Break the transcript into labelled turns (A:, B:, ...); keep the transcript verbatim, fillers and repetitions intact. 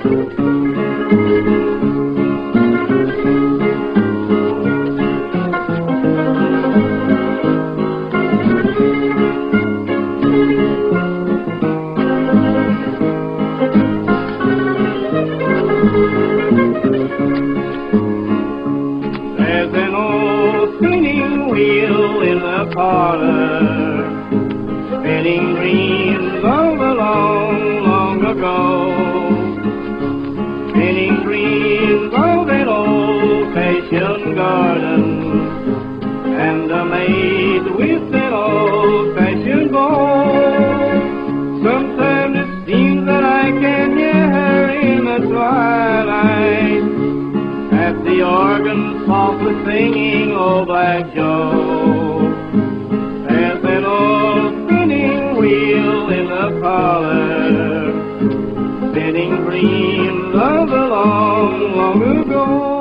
A: There's an old spinning wheel in the parlor, spinning dreams of a long, long ago, spinning dreams of an old-fashioned garden, and a maid with an old-fashioned bow. Sometimes it seems that I can hear her in the twilight, at the organ softly singing Old Black Joe. There's an old spinning wheel in the parlor, spinning dreams of the long, long ago.